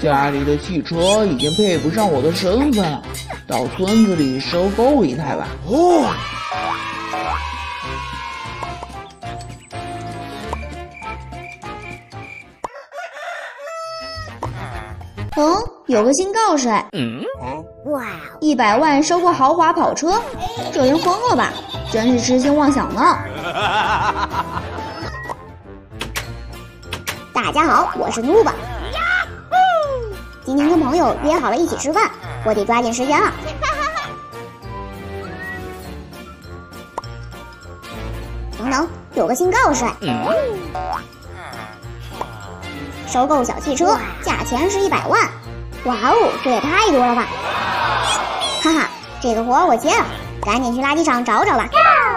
家里的汽车已经配不上我的身份了，到村子里收购一台吧。 哦。 有个新告示哎。哇！100万收购豪华跑车，这人疯了吧？真是痴心妄想呢。 大家好，我是努巴。今天跟朋友约好了一起吃饭，我得抓紧时间了。等，有个新告示。收购小汽车，价钱是100万。哇哦，这也太多了吧！哈哈，这个活我接了，赶紧去垃圾场找找吧。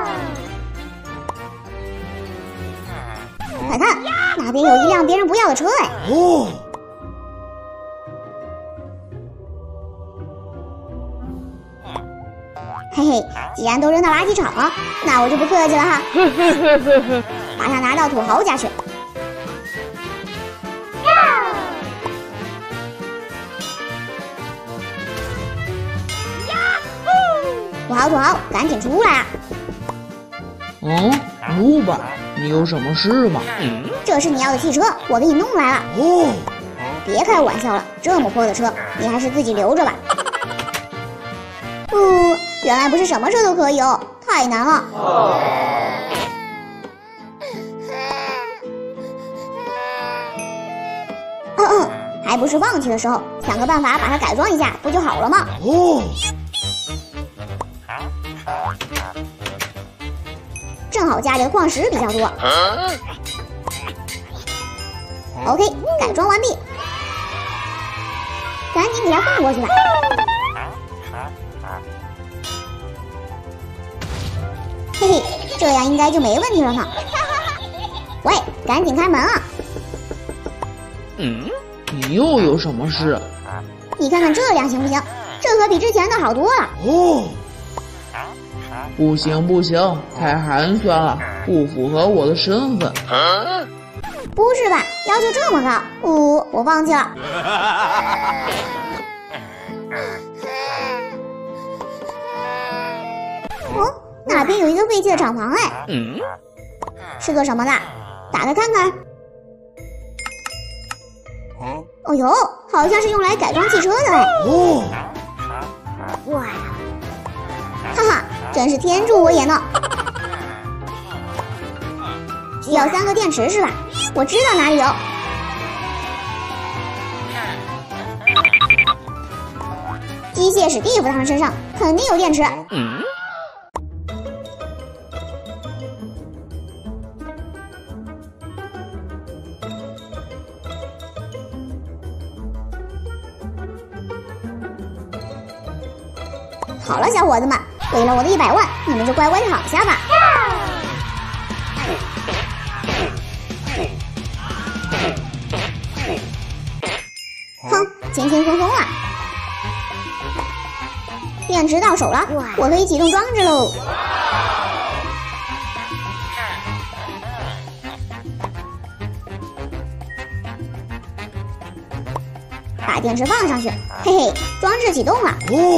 快看，那边有一辆别人不要的车哎！ 哦。 嘿嘿，既然都扔到垃圾场了，那我就不客气了哈。把它拿到土豪家去。土豪，赶紧出来啊！ 努巴，你有什么事吗？ 这是你要的汽车，我给你弄来了。 哦。 别开玩笑了，这么破的车，你还是自己留着吧。原来不是什么车都可以哦，太难了。还不是放弃的时候，想个办法把它改装一下，不就好了吗？ 哦。 正好家里的矿石比较多。OK， 改装完毕，赶紧给它放过去吧。嘿嘿，这样应该就没问题了呢。喂，赶紧开门啊！ 你又有什么事？ 你看看这辆行不行？这可比之前的好多了。 哦。 不行，太寒酸了，不符合我的身份。 不是吧？要求这么高？我放弃了。那边有一个废弃的厂房哎。是做什么的？打开看看。哦呦，好像是用来改装汽车的哎。哇！哈哈，真是天助我也呢。需要3个电池是吧？我知道哪里有。机械史蒂夫他们身上肯定有电池。好了，小伙子们，为了我的100万，你们就乖乖躺下吧。轻轻松松啊！电池到手了，我可以启动装置喽。把电池放上去，嘿嘿，装置启动了。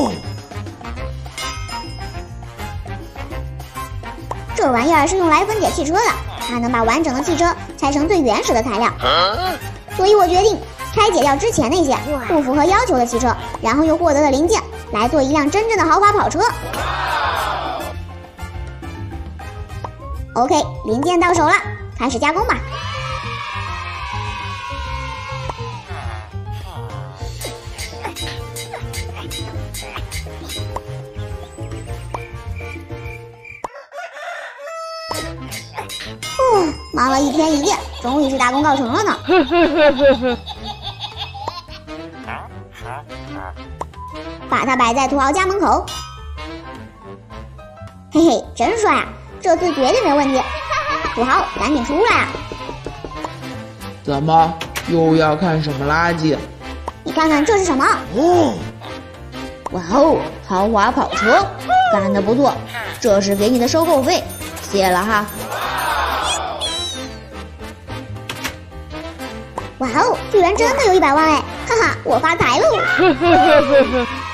这玩意儿是用来分解汽车的，它能把完整的汽车拆成最原始的材料。所以我决定拆解掉之前那些不符合要求的汽车，然后又获得的零件来做一辆真正的豪华跑车。OK， 零件到手了，开始加工吧。忙了一天一夜，终于是大功告成了呢。把它摆在土豪家门口。嘿嘿，真帅啊！这次绝对没问题。土豪，赶紧出来啊！ 怎么又要看什么垃圾？ 你看看这是什么？ 哇哦，豪华跑车，干得不错，这是给你的收购费，谢了哈。 哇哦，居然真的有100万哎， 哈哈，我发财喽！